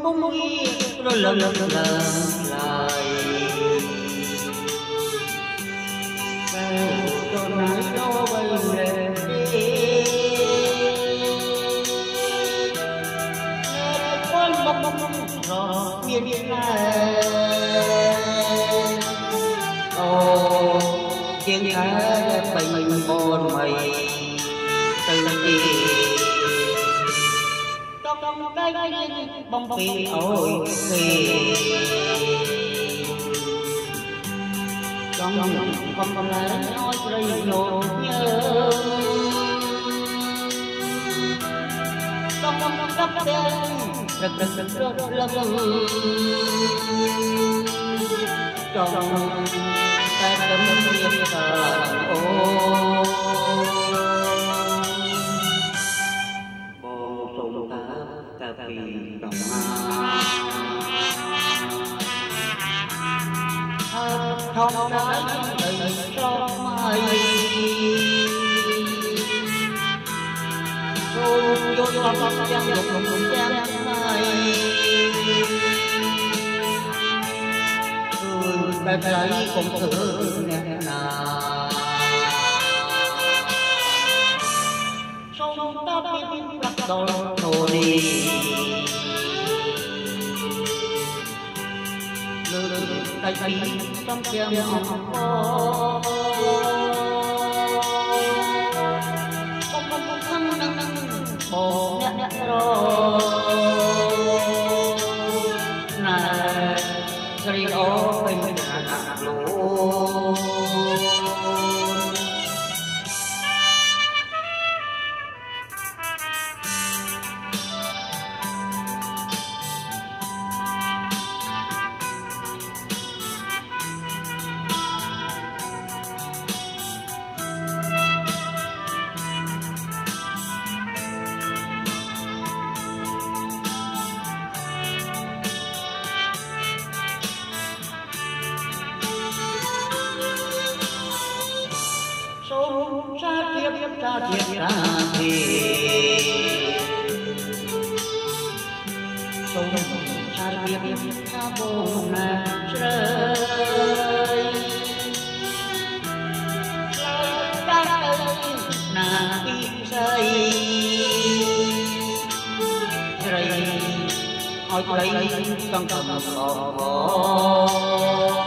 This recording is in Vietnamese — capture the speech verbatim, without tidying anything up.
không nghĩ rồi lần lần lại cho nãy đó bay lên đi con bông bông rõ miền này ô tiếng hát bình bồn mây từ kỳ trong cái bông phi ôi khi trong con con lá nói rơi nhột nhớ trong con cấp đen rất rất rất rất lâm trong cái đêm đêm thờ ô bồ sùng ta ta vì đồng không nói lời cho mày rồi vô cho con giang dục cùng giang mày người ta thấy cũng thương nè nào sông ta biết bắt đầu thổ đi tay tay trong kem hồng có không không không không năng năng bồ nhẹ nhẹ rồi này rồi ó bên bên hạ lô ra thiệp ra thiệp ra thiệp sông ra thiệp ra bồn rơi ta ơi nàng đi rơi rơi hỏi lấy con cầm cỏ